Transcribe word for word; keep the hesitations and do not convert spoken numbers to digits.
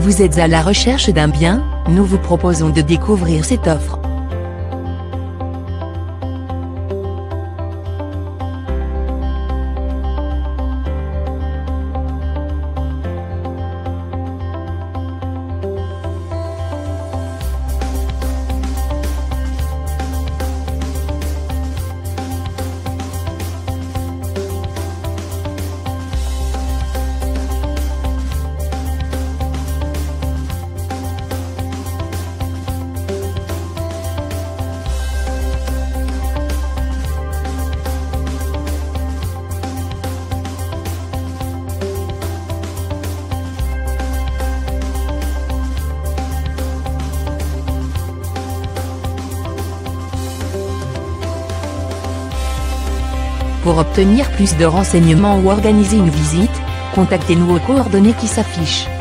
Vous êtes à la recherche d'un bien? Nous vous proposons de découvrir cette offre. Pour obtenir plus de renseignements ou organiser une visite, contactez-nous aux coordonnées qui s'affichent.